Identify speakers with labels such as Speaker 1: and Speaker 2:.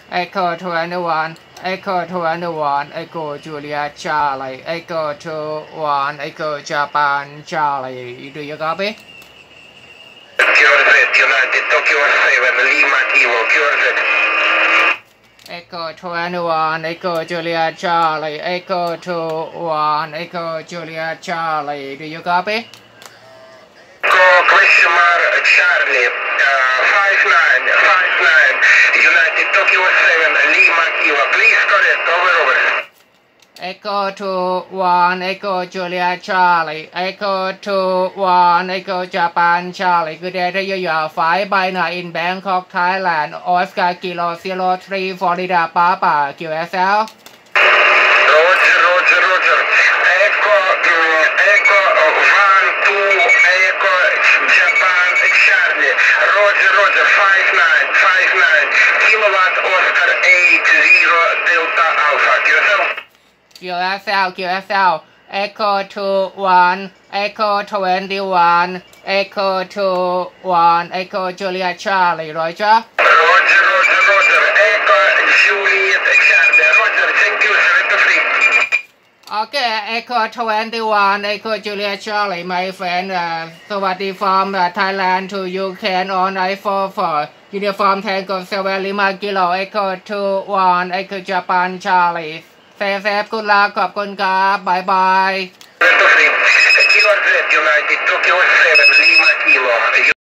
Speaker 1: Echo 21, Echo 21, Echo Julia Charlie, Echo 21, Echo Japan Charlie. Do you copy?
Speaker 2: QRZ, United Tokyo 7, Lima Kilo, QRZ.
Speaker 1: Echo 21, Echo Julia Charlie, Echo 21, Echo Julia Charlie. Do you copy?
Speaker 2: Question mark Charlie, 5959, United Tokyo 7, Lima Kilo, please correct, over.
Speaker 1: Echo 21, Echo Julia Charlie, Echo 21, Echo Japan Charlie. Good day to you. You are 5 by 9 in Bangkok, Thailand. Oscar Kilo 03, Florida, Papa, QSL.
Speaker 2: Roger. Echo 1, 2, Echo Japan Charlie. Roger, 5959, Kilowatt Oscar 80 Delta Alpha,
Speaker 1: QSL, Echo 21, Echo 21, Echo 21, Echo Julia Charlie, Roger.
Speaker 2: Roger, Echo Juliet Charlie, Roger, thank you, 73.
Speaker 1: Okay, Echo 21, Echo Julia Charlie, my friend, สวัสดี from Thailand to UK on I44, Uniform Tango 7 Lima Kilo, Echo 21, Echo Japan Charlie. Stay safe, good luck, ขอบคุณครับ bye bye.
Speaker 2: QRZ, United Tokyo 7, Lima Kilo.